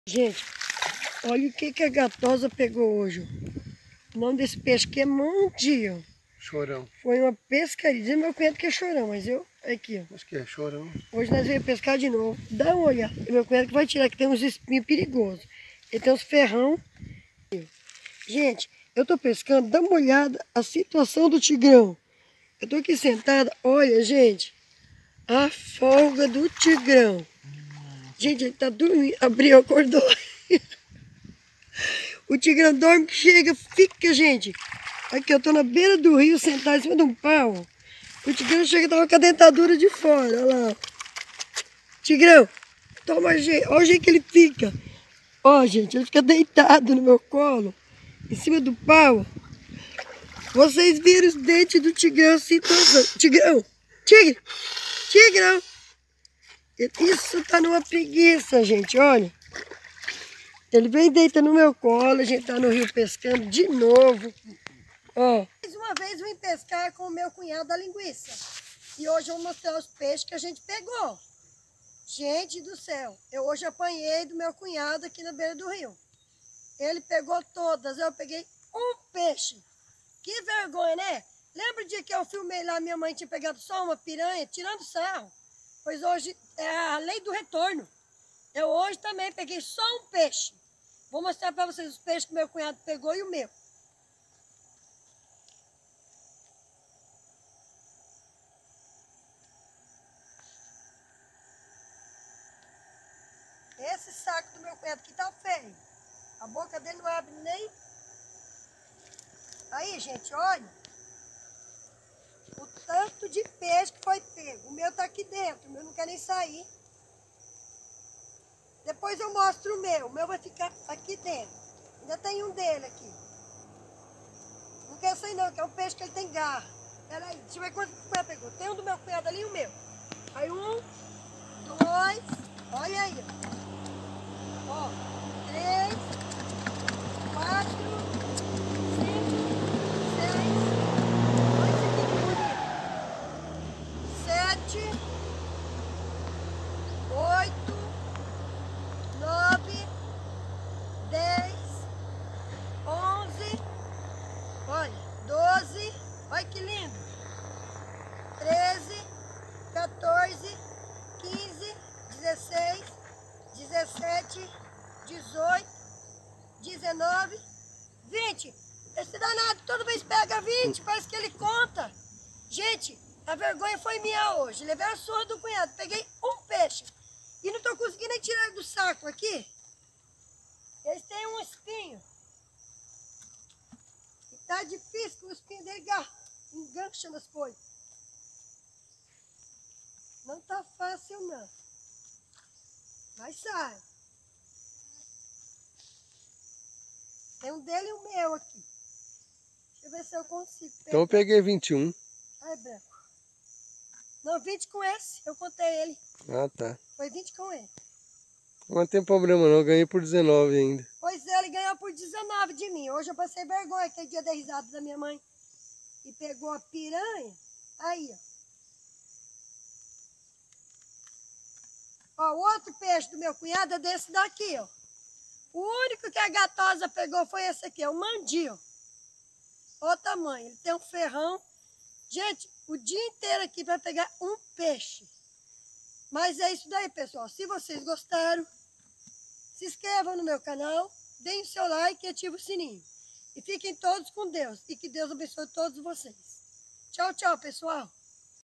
Gente, olha o que a Gatosa pegou hoje. O nome desse peixe aqui é mandio. Chorão. Foi uma pescaria. Diz meu cunhado que é chorão, mas eu... Aqui, ó. Acho que é chorão. Hoje nós vamos pescar de novo. Dá uma olhada. E meu cunhado que vai tirar, que tem uns espinhos perigosos. Ele tem uns ferrão. Gente, eu tô pescando. Dá uma olhada a situação do tigrão. Eu tô aqui sentada. Olha, gente. A folga do tigrão. Gente, ele tá dormindo. Abriu, acordou. O tigrão dorme, chega, fica, gente. Aqui, eu tô na beira do rio, sentado em cima de um pau. O tigrão chega e tava com a dentadura de fora, olha lá. Tigrão, toma jeito. Olha o jeito que ele fica. Ó, gente, ele fica deitado no meu colo, em cima do pau. Vocês viram os dentes do tigrão assim, Tigrão, tigrão. Isso tá numa preguiça, gente, olha. Ele vem deita no meu colo, a gente tá no rio pescando de novo. Ó. Mais uma vez vim pescar com o meu cunhado da linguiça. E hoje eu vou mostrar os peixes que a gente pegou. Gente do céu, eu hoje apanhei do meu cunhado aqui na beira do rio. Ele pegou todas, eu peguei um peixe. Que vergonha, né? Lembra o dia que eu filmei lá, minha mãe tinha pegado só uma piranha, tirando sarro? Pois hoje é a lei do retorno. Eu hoje também peguei só um peixe. Vou mostrar para vocês os peixes que meu cunhado pegou e o meu. Esse saco do meu cunhado aqui tá feio. A boca dele não abre nem... Aí, gente, olha. O tanto de peixe que foi pego. O meu tá aqui dentro, o meu não quer nem sair. Depois eu mostro o meu. O meu vai ficar aqui dentro. Ainda tem um dele aqui. Não quer sair não, que é um peixe que ele tem garra. Peraí, deixa eu ver quanto o cunhado pegou. Tem um do meu cunhado ali e o meu. Aí 1, 2, olha aí, ó. 3, 4, 5, 6, olha esse aqui que bonito. 7, 8, 9, 10, 11, olha, 12, olha que lindo. 13, 14, 15, 16, 17, 18, 19, 20. Esse danado toda vez pega 20, parece que ele conta. Gente, a vergonha foi minha hoje. Levei a surra do cunhado, peguei um peixe. E não tô conseguindo nem tirar ele do saco aqui. Eles têm um espinho. E tá difícil, que o espinho dele engancha nas coisas. Não tá fácil não. Mas sai. Tem um dele e um meu aqui. Deixa eu ver se eu consigo pegar. Então eu peguei 21. Ai, branco. Não, 20 com esse. Eu contei ele. Ah, tá. Foi 20 com ele. Não tem problema não, eu ganhei por 19 ainda. Pois é, ele ganhou por 19 de mim. Hoje eu passei vergonha, aquele dia da risada da minha mãe. E pegou a piranha. Aí, ó. Ó, o outro peixe do meu cunhado é desse daqui, ó. O único que a Gatosa pegou foi esse aqui, é o mandio. Olha o tamanho, ele tem um ferrão. Gente, o dia inteiro aqui para pegar um peixe. Mas é isso daí, pessoal. Se vocês gostaram, se inscrevam no meu canal, deem o seu like e ativem o sininho. E fiquem todos com Deus. E que Deus abençoe todos vocês. Tchau, tchau, pessoal.